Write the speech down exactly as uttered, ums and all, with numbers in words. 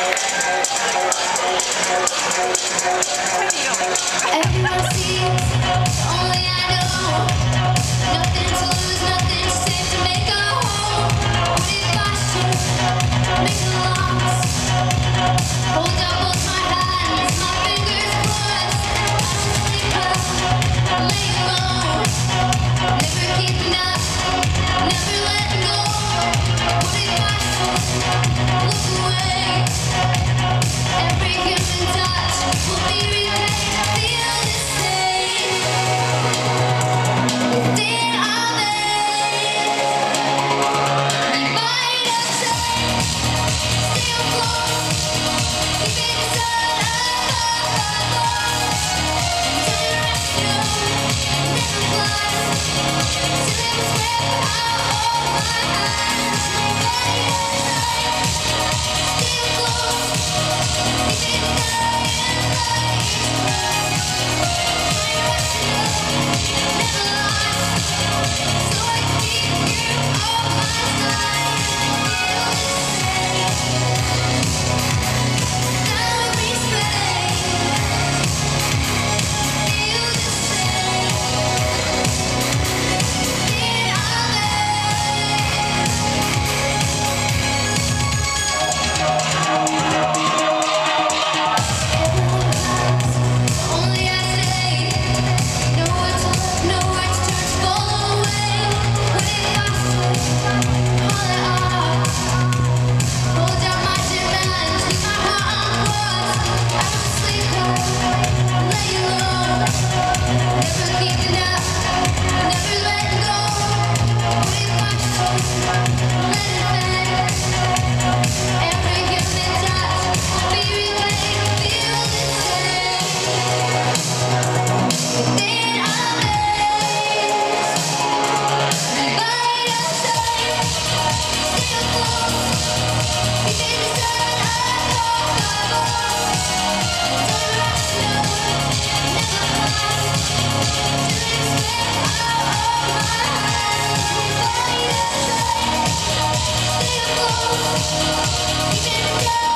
Everyone sees, only I know. Nothing to lose, nothing to save to make a home. What if I should make a loss? Hold up both my hands, my fingers crossed. I don't sleep well, lay alone. Never keeping up, never letting go. What if I should look away? Every human touch will be repaid. Feel the same within our veins. We might have tried, still close, keeping the sun above our bones. Until the rescue never flies, till it was where I hold my hands. We might have tried, still close, keeping the dying light. My rescue never lies, so I keep you on my side. Feel the same, now we stay. Feel the same in our veins. Everyone cries, only I stay. Nowhere to look, nowhere to turn, to fall away. What if I should call it off? Hold down my demands, keep my heart on cross. I don't sleep well, lay alone. Never keeping up, never letting go. What if I should let it bend? Every human touch will be relayed. Feel the same within our veins. We might have tried, still close, keeping the sun above our bones. Until the rescue never flies, till it's where I hold my hands. We might have tried, still close, keeping the